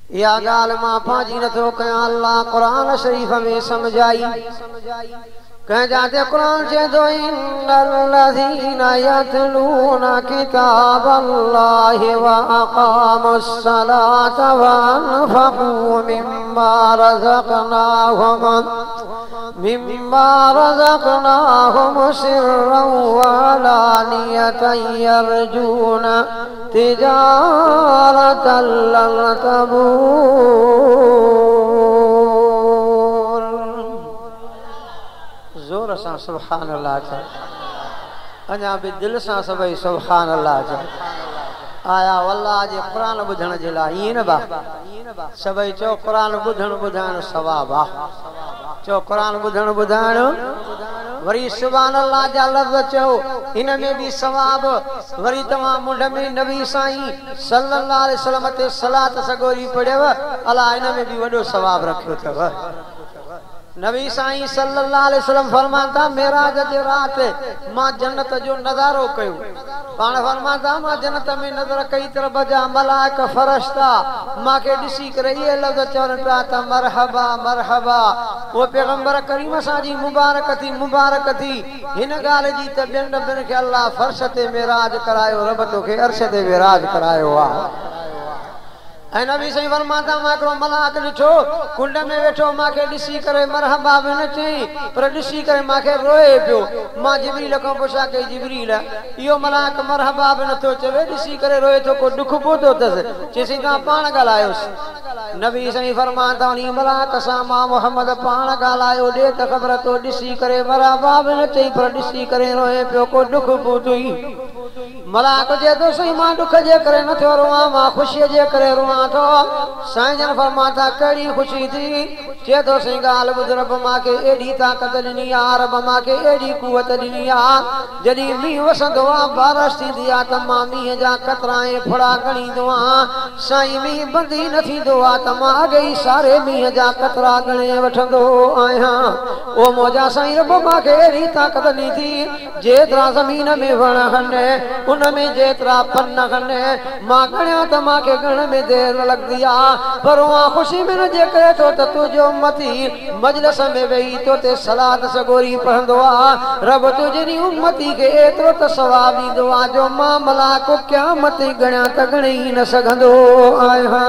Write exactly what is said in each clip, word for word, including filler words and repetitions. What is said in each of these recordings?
या गाल मां पाजी न तो कया अल्लाह कुरान शरीफ में समझाई कह जाते कुरान जे दो इन्नल्लज़ीना यतलूना किताबल्लाहि व अक़ामुस्सलाता व अनफ़क़ू मिम्मा रज़क़नाहुम मिम्मा रज़क़नाहुम सिर्रन व अलानियतन यरजूना तिजारतन लन तबूर। जोर सां सुभान अल्लाह चओ, अञा बि दिलि सां सभई सुभान अल्लाह चओ। आया अल्लाह जे क़ुरान ॿुधण जे लाइ ईअं न बा सभई चओ क़ुरान ॿुधण ॿुधाइण सवाब आहे। चओ क़ुरान ॿुधण ॿुधाइण वरी सुभान अल्लाह जा लफ़्ज़ चओ इन में भी सवाब। वरी तव्हां मुंड में नबी साईं सल्लल्लाहु अलैहि वसल्लम ते सलात सगोरी पढ़ियव अल्लाह इन में भी वॾो सवाब रखियो अथव। नबी साईं सल्लल्लाहु अलैहि वसल्लम फरमाता मेराज जे रात मां जन्नत जो नज़ारो कयो। पाण फरमाता मां जन्नत में नज़र कई तरफ जा मलाइक फरिश्ता मांखे ॾिसी करे इहे लफ़्ज़ चवनि पिया त मरहबा मरहबा। वो पैगंबर करीम सां जी मुबारक थी मुबारक थी। हिन ॻाल्हि जी त ॿियनि ॿियनि खे अल्लाह फर्श ते मेराज करायो, रब तोखे अर्श ते मेराज करायो आहे। ऐं नबी साईं फरमाता मां हिकिड़ो मलाक ॾिठो कुंड में वेठो मांखे ॾिसी करे मरहबा बि न चई पर ॾिसी करे मांखे रोए पियो। मां जिबरील खां पुछा कई जिबरील इहो मलाक मरहबा बि नथो चवे ॾिसी करे रोए थो को दुख पहुतो अथसि? चईसि तव्हां पाण ॻाल्हायोसि। नबी साईं फरमाता उन मलाक सां मां मोहम्मद पाण ॻाल्हायो ॾे त ख़बर तो ॾिसी करे मरहबा बि न चई पर ॾिसी करे रोए पियो को दुख पहुतई। मलाक जे तो सही मां दुख जे करे नथो रोवां मां ख़ुशीअ जे करे रोवां थो। साईं जन फरमाता कहिड़ी ख़ुशी थी? चए थो सही ॻाल्हि ॿुध रब मांखे एॾी ताक़त ॾिनी आहे, रब मांखे एॾी कुवत ॾिनी आहे जॾहिं मींहुं वसंदो आहे बारिश थींदी आहे त मां मींहं जा कतरा ऐं फुड़ा ॻणींदो आहियां। साईं मींहुं बंदि न थींदो आहे त मां अॻे ई सारे मींहं जा कतरा ॻणे वठंदो आहियां। ओ मौजा साईं रब मांखे एॾी ताक़त ॾिनी थी जेतिरा ज़मीन में वण हने उन में जेतिरा पन हने मां ॻणिया त मांखे ॻण में देर न लॻंदी आहे पर उहा ख़ुशी में न जे करे थो त तुंहिंजो उम्मती मजलिस में वेही तो ते सलात सगोरी पढ़ंदो आहे। रब तुंहिंजी उम्मती खे एतिरो त सवाब ॾींदो आहे जो मां मलाक क़यामत ॻणिया त ॻणे ई न सघंदो आहियां।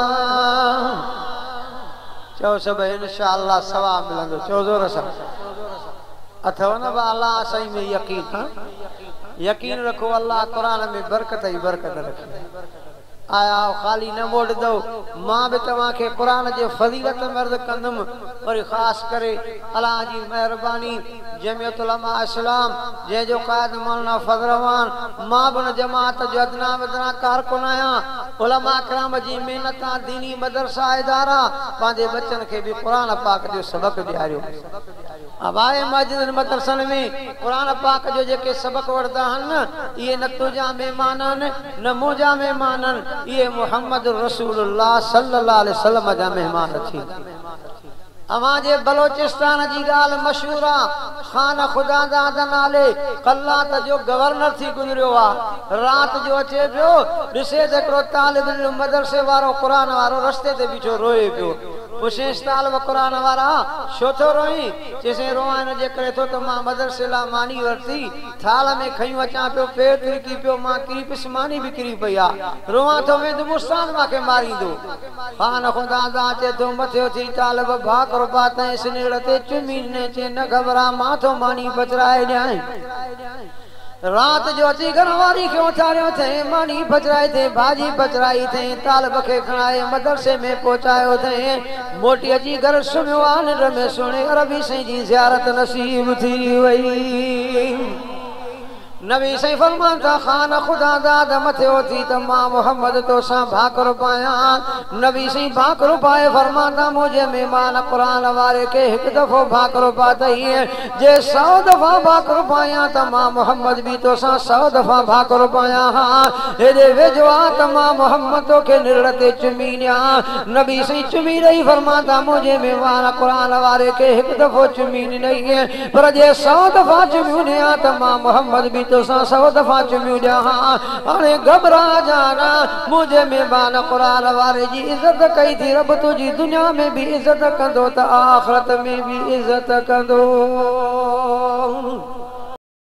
चओ सभई इंशाअल्लाह सवाब मिलंदो। चओ ज़ोर सां अथव न अल्लाह साईं में यकीन हा? यकीन रखो अल्लाह कुरान में बरकत ही बरकत रखे। आया खाली न मोड़ दो मां भी तव्हां खे कुरान जे फज़ीलत मर्द कंदम और खास करे अल्लाह जी मेहरबानी जमियत उलमा इस्लाम जे जो कायद मौलाना फजलवान मां बन जमात जो अदना वदना कारकुन आहियां। उलमा कराम जी मेहनत दीनी मदरसा इदारा पंहिंजे बच्चन खे भी कुरान पाक जो सबक ॾियारियो। अबाए मस्जिद मदरसन में कुरान पाक जो जेके सबक वठदा आहिनि इहे न तुंहिंजा महिमान आहिनि न मुंहिंजा महिमान आहिनि, इहे मोहम्मद रसूलुल्लाह सल्लल्लाहु अलैहि वसल्लम जा महिमान थी। अवां जे बलोचिस्तान जी ॻाल्हि मशहूर आहे। खान ख़ुदादाद नाले कल्लात जो गवर्नर थी गुज़रियो आहे। राति जो अचे पियो ॾिसे त हिकिड़ो तालिब इल्म मदरसे वारो क़ुरान वारो रस्ते ते बीठो रोए पियो। पुछेसि तालिब क़ुरान वारा छो थो रोई? चइसि रोआं हिन जे करे थो त मां मदरसे लाइ मानी वरिती थाल में खयूं अचां पियो पेर तिरकी पियो मां किरी पियुसि मानी बि किरी पई आहे रोआं थो वेंदो मुस्तान मूंखे मारींदो। खान ख़ुदा अचे थो मथियो थी तालिब भाक रुपा ताईं सिनेड़ ते चुमी ने चे न घबरा मां थो मानी पचराए ॾियां। रात जो अची घर वारी खे उथारियो थे मानी पचराई थे भाजी पचराई थे तालिब खे खणाए मदरसे में पहुचायो थे मोटी अची घर सुम्हियो आहे निंड में सुणे अरबी साईं जी ज़ियारत नसीब थी वई। नबी साईं फरमान था खान खुदा दाद मथे थी त मां मोहम्मद तो सां भाकुर पायां। नबी साईं भाकुर पाए फरमांदा मुझे मेहमान कुरान वारे के एक दफ़ो भाकुर पातई जे सौ दफ़ा भाकुर पायां त मां मोहम्मद भी तो सां सौ दफ़ा भाकुर पायां। हेॾे वेझो आहे त मां मोहम्मद तोखे निड़ ते चुमी ॾियां। नबी साईं चुमी ॾेई फरमांदा मुझे मेहमान कुरान वारे के एक दफ़ो चुमी ॾिनई पर जे सौ दफ़ा चुमी ॾियां त मां मोहम्मद भी तोसां सौ दफ़ा चुमियूं ॾियां हाणे घबरा जाना मुझे मेहमान कुरान वारे जी इज्जत कई थी रब तुझी दुनिया में भी इज्जत कंदो त आखिरत में भी इज्जत कंदो।